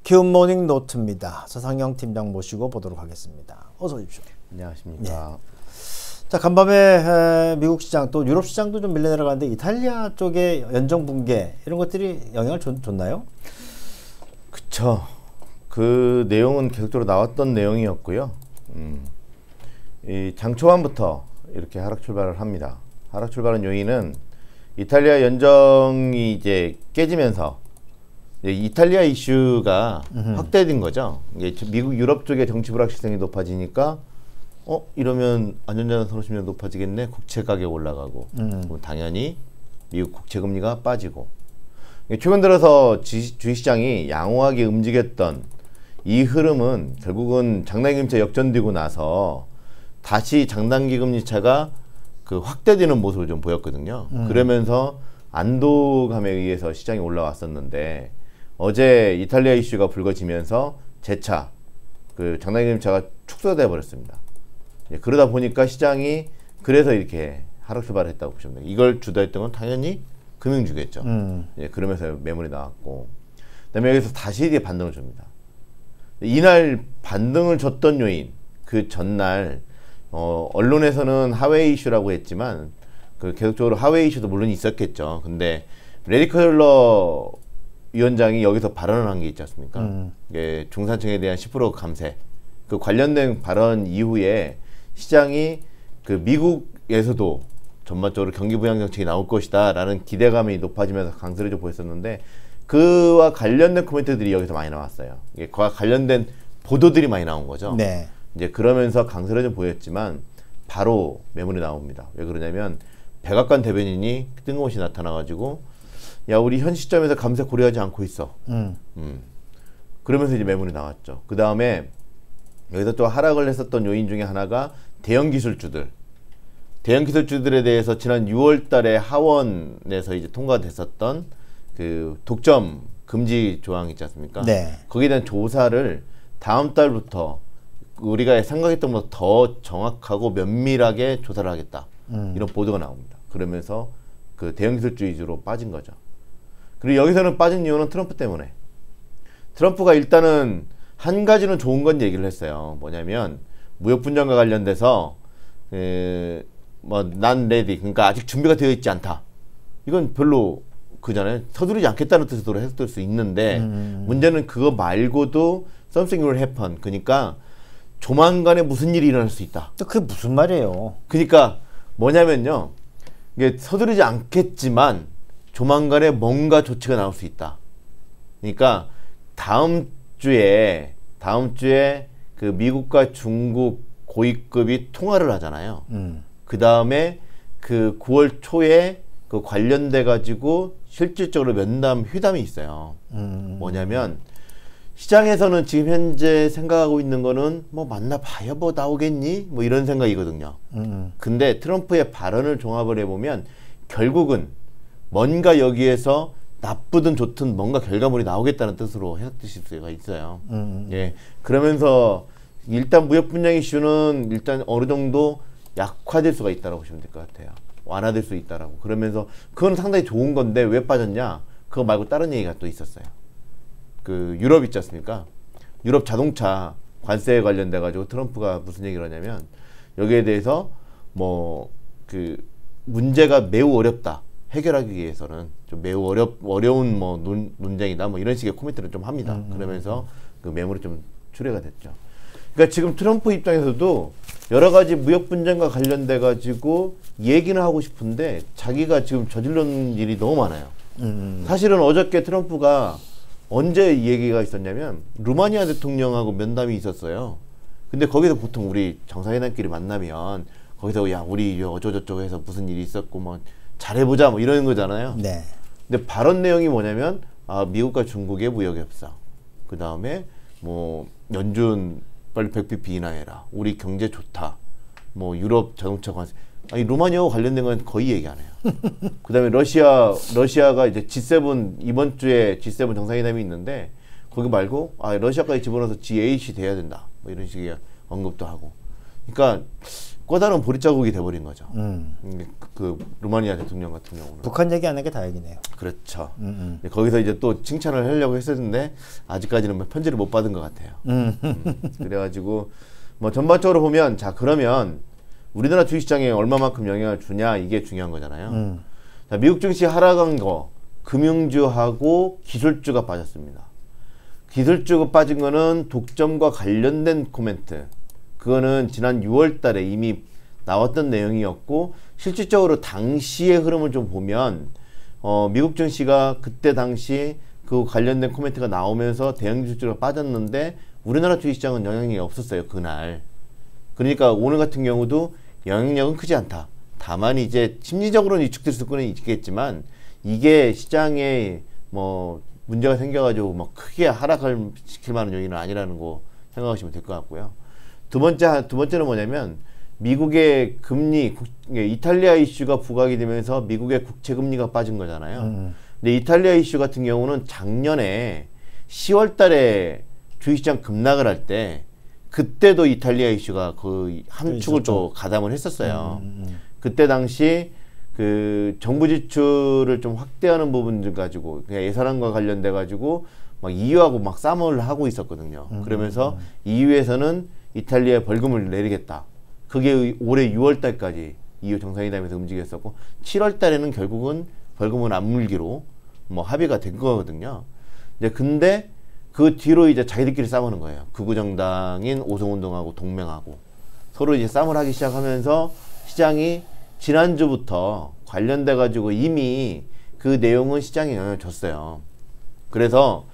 키움모닝 노트입니다. 서상영 팀장 모시고 보도록 하겠습니다. 어서 오십시오. 안녕하십니까. 네. 자, 간밤에 미국 시장 또 유럽 시장도 좀 밀려 내려가는데 이탈리아 쪽의 연정 붕괴 이런 것들이 영향을 줬나요? 그쵸. 그 내용은 계속적으로 나왔던 내용이었고요. 이 장 초반부터 이렇게 하락 출발을 합니다. 하락 출발한 요인은 이탈리아 연정이 이제 깨지면서 이탈리아 이슈가 확대된 거죠. 이게 미국 유럽 쪽의 정치 불확실성이 높아지니까 이러면 안전자산 선호심리가 높아지겠네. 국채 가격 올라가고 그럼 당연히 미국 국채 금리가 빠지고 최근 들어서 주식시장이 양호하게 움직였던 이 흐름은 결국은 장단기 금리차 역전되고 나서 다시 장단기 금리차가 그 확대되는 모습을 좀 보였거든요. 그러면서 안도감에 의해서 시장이 올라왔었는데 어제 이탈리아 이슈가 불거지면서 재차 그 장단기 금리차가 축소돼 버렸습니다. 그러다 보니까 시장이 그래서 이렇게 하락 출발을 했다고 보시면 돼요. 이걸 주도했던 건 당연히 금융주겠죠. 그러면서 매물이 나왔고 그다음에 여기서 다시 이게 반등을 줍니다. 이날 반등을 줬던 요인 그 전날 언론에서는 하웨이 이슈라고 했지만 그 계속적으로 하웨이 이슈도 물론 있었겠죠. 근데 레리 컬러 위원장이 여기서 발언을 한 게 있지 않습니까? 이게 중산층에 대한 10% 감세 그 관련된 발언 이후에 시장이 그 미국에서도 전반적으로 경기 부양 정책이 나올 것이다 라는 기대감이 높아지면서 강세를 좀 보였었는데 그와 관련된 코멘트들이 여기서 많이 나왔어요. 이게 그와 관련된 보도들이 많이 나온 거죠. 네. 이제 그러면서 강세를 좀 보였지만 바로 매물이 나옵니다. 왜 그러냐면 백악관 대변인이 뜬금없이 나타나가지고 야 우리 현 시점에서 감세 고려하지 않고 있어. 그러면서 이제 매물이 나왔죠. 그 다음에 여기서 또 하락을 했었던 요인 중에 하나가 대형 기술주들에 대해서 지난 6월 달에 하원에서 이제 통과됐었던 그 독점 금지 조항 있지 않습니까? 네. 거기에 대한 조사를 다음 달부터 우리가 생각했던 것보다 더 정확하고 면밀하게 조사를 하겠다. 이런 보도가 나옵니다. 그러면서 그 대형 기술주 위주로 빠진 거죠. 그리고 여기서는 빠진 이유는 트럼프 때문에. 트럼프가 일단은 한 가지는 좋은 건 얘기를 했어요. 뭐냐면 무역 분쟁과 관련돼서 난 레디 그러니까 아직 준비가 되어 있지 않다. 이건 별로 그잖아요. 서두르지 않겠다는 뜻으로 해석될 수 있는데 문제는 그거 말고도 something will happen. 그러니까 조만간에 무슨 일이 일어날 수 있다. 또 그게 무슨 말이에요? 그러니까 뭐냐면요. 이게 서두르지 않겠지만 조만간에 뭔가 조치가 나올 수 있다. 그러니까 다음 주에 그 미국과 중국 고위급이 통화를 하잖아요. 그 다음에 그 9월 초에 그 관련돼 가지고 실질적으로 면담 회담이 있어요. 뭐냐면 시장에서는 지금 현재 생각하고 있는 거는 뭐 만나봐야 뭐 나오겠니? 뭐 이런 생각이거든요. 근데 트럼프의 발언을 종합을 해보면 결국은 뭔가 여기에서 나쁘든 좋든 뭔가 결과물이 나오겠다는 뜻으로 해석되실 수가 있어요. 예. 그러면서 일단 무역 분쟁 이슈는 일단 어느 정도 약화될 수가 있다고 보시면 될 것 같아요. 완화될 수 있다라고. 그러면서 그건 상당히 좋은 건데 왜 빠졌냐? 그거 말고 다른 얘기가 또 있었어요. 그 유럽 있지 않습니까? 유럽 자동차 관세에 관련돼 가지고 트럼프가 무슨 얘기를 하냐면 여기에 대해서 뭐 그 문제가 매우 어렵다. 해결하기 위해서는 좀 매우 어려운 뭐 논쟁이다 뭐 이런 식의 코멘트를 좀 합니다. 그러면서 그 매물이 좀 출회가 됐죠. 그러니까 지금 트럼프 입장에서도 여러 가지 무역 분쟁과 관련돼 가지고 얘기는 하고 싶은데 자기가 지금 저질른 일이 너무 많아요. 사실은 어저께 트럼프가 언제 이 얘기가 있었냐면 루마니아 대통령하고 면담이 있었어요. 근데 거기서 보통 우리 정상회담끼리 만나면 거기서 야 우리 어쩌저쩌고해서 무슨 일이 있었고 뭐 잘해보자 뭐 이런 거잖아요. 네. 근데 발언 내용이 뭐냐면 미국과 중국의 무역 협상 그 다음에 뭐 연준 빨리 100bp 인하해라 우리 경제 좋다 뭐 유럽 자동차 관세 아니 루마니아와 관련된 건 거의 얘기 안 해요. 그 다음에 러시아가 이제 G7 이번 주에 G7 정상회담이 있는데 거기 말고 러시아까지 집어넣어서 G8이 돼야 된다 뭐 이런 식의 언급도 하고 그러니까 꺼다른 보릿자국이 돼버린 거죠. 그 루마니아 대통령 같은 경우는. 북한 얘기 안 한 게 다행이네요. 그렇죠. 거기서 이제 또 칭찬을 하려고 했었는데 아직까지는 뭐 편지를 못 받은 것 같아요. 그래가지고 뭐 전반적으로 보면 자 그러면 우리나라 주식시장에 얼마만큼 영향을 주냐 이게 중요한 거잖아요. 자, 미국 증시 하락한 거 금융주하고 기술주가 빠졌습니다. 기술주가 빠진 거는 독점과 관련된 코멘트. 그거는 지난 6월 달에 이미 나왔던 내용이었고 실질적으로 당시의 흐름을 좀 보면 미국 증시가 그때 당시 그 관련된 코멘트가 나오면서 대형 기술주가 빠졌는데 우리나라 주식시장은 영향력이 없었어요. 그날. 그러니까 오늘 같은 경우도 영향력은 크지 않다. 다만 이제 심리적으로는 위축될 수는 있겠지만 이게 시장에 뭐 문제가 생겨가지고 뭐 크게 하락을 시킬 만한 요인은 아니라는 거 생각하시면 될 것 같고요. 두 번째는 뭐냐면 미국의 금리, 이탈리아 이슈가 부각이 되면서 미국의 국채 금리가 빠진 거잖아요. 근데 이탈리아 이슈 같은 경우는 작년에 10월 달에 주식시장 급락을 할 때 그때도 이탈리아 이슈가 그 함축을 또 가담을 했었어요. 그때 당시 그 정부 지출을 좀 확대하는 부분 가지고 그냥 예산안과 관련돼 가지고 막 EU하고 막 싸움을 하고 있었거든요. 그러면서 EU에서는 이탈리아에 벌금을 내리겠다. 그게 올해 6월 달까지 EU 정상회담에서 움직였었고 7월 달에는 결국은 벌금은 안 물기로 뭐 합의가 된 거거든요. 이제 근데 그 뒤로 이제 자기들끼리 싸우는 거예요. 극우 정당인 오송운동하고 동맹하고 서로 이제 싸움을 하기 시작하면서 시장이 지난주부터 관련돼 가지고 이미 그 내용은 시장에 영향을 줬어요. 그래서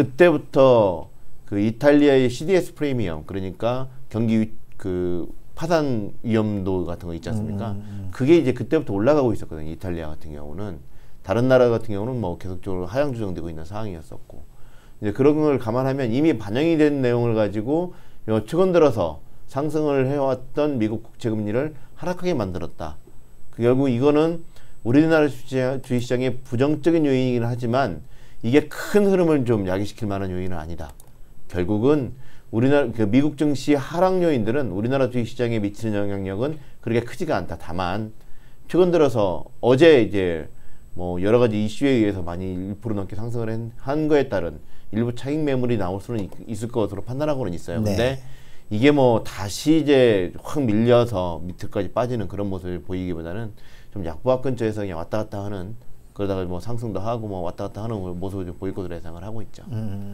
그때부터 그 이탈리아의 CDS 프리미엄 그러니까 경기 그 파산 위험도 같은 거 있지 않습니까? 그게 이제 그때부터 올라가고 있었거든요. 이탈리아 같은 경우는 다른 나라 같은 경우는 뭐 계속적으로 하향 조정되고 있는 상황이었었고 이제 그런 걸 감안하면 이미 반영이 된 내용을 가지고 최근 들어서 상승을 해왔던 미국 국채 금리를 하락하게 만들었다. 결국 이거는 우리나라 주식시장의 부정적인 요인이긴 하지만 이게 큰 흐름을 좀 야기시킬 만한 요인은 아니다. 결국은 우리나라 미국 증시 하락 요인들은 우리나라 주식시장에 미치는 영향력은 그렇게 크지가 않다. 다만 최근 들어서 어제 이제 뭐 여러 가지 이슈에 의해서 많이 1% 넘게 상승을 한 거에 따른 일부 차익 매물이 나올 수는 있을 것으로 판단하고는 있어요. 네. 근데 이게 뭐 다시 이제 확 밀려서 밑에까지 빠지는 그런 모습을 보이기보다는 좀 약보합 근처에서 그냥 왔다 갔다 하는 그러다가 뭐 상승도 하고 뭐 왔다 갔다 하는 모습을 좀 보일 것으로 예상을 하고 있죠.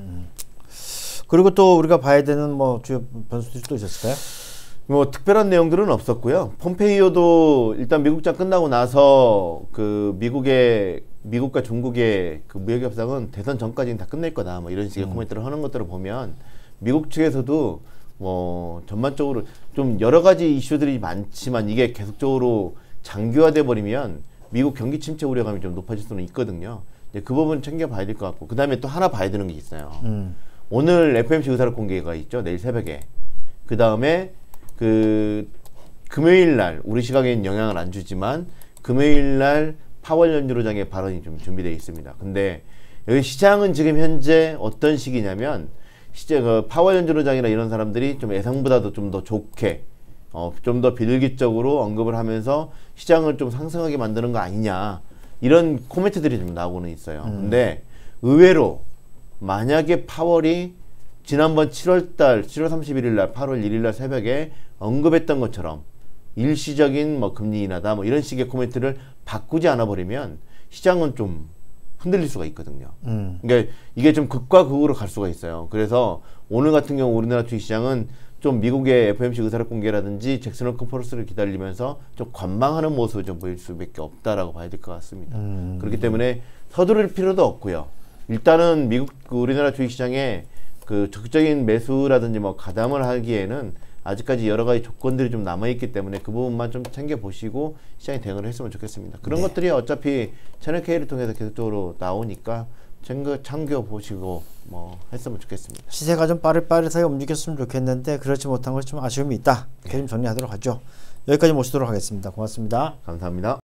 그리고 또 우리가 봐야 되는 뭐 주요 변수들이 또 있었을까요? 뭐 특별한 내용들은 없었고요. 폼페이오도 일단 미국장 끝나고 나서 그 미국과 중국의 그 무역 협상은 대선 전까지는 다 끝낼 거다. 뭐 이런 식의 코멘트를 하는 것들을 보면 미국 측에서도 뭐 전반적으로 좀 여러 가지 이슈들이 많지만 이게 계속적으로 장기화돼 버리면 미국 경기 침체 우려감이 좀 높아질 수는 있거든요. 이제 그 부분 챙겨봐야 될 것 같고 그 다음에 또 하나 봐야 되는 게 있어요. 오늘 FOMC 의사록 공개가 있죠. 내일 새벽에. 그 다음에 그 금요일 날 우리 시각에는 영향을 안 주지만 금요일 날 파월 연준의장의 발언이 좀 준비되어 있습니다. 근데 여기 시장은 지금 현재 어떤 시기냐면 그 파월 연준의장이나 이런 사람들이 좀 예상보다도 좀 더 좋게 좀 더 비둘기적으로 언급을 하면서 시장을 좀 상승하게 만드는 거 아니냐 이런 코멘트들이 좀 나오고는 있어요. 근데 의외로 만약에 파월이 지난번 7월 31일 날 8월 1일 날 새벽에 언급했던 것처럼 일시적인 뭐 금리 인하다 뭐 이런 식의 코멘트를 바꾸지 않아 버리면 시장은 좀 흔들릴 수가 있거든요. 그러니까 이게 좀 극과 극으로 갈 수가 있어요. 그래서 오늘 같은 경우 우리나라 주식시장은 좀 미국의 FOMC 의사록 공개라든지 잭슨 컨퍼런스를 기다리면서 좀 관망하는 모습을 좀 보일 수밖에 없다라고 봐야 될 것 같습니다. 그렇기 때문에 서두를 필요도 없고요. 일단은 우리나라 주식시장에 그 적극적인 매수라든지 뭐 가담을 하기에는 아직까지 여러 가지 조건들이 좀 남아있기 때문에 그 부분만 좀 챙겨보시고 시장에 대응을 했으면 좋겠습니다. 그런 것들이 어차피 채널 K를 통해서 계속적으로 나오니까 참겨보시고 뭐 했으면 좋겠습니다. 시세가 좀 빠릿빠릿하게 움직였으면 좋겠는데 그렇지 못한 것이 좀 아쉬움이 있다. 이렇게 좀 정리하도록 하죠. 여기까지 모시도록 하겠습니다. 고맙습니다. 감사합니다.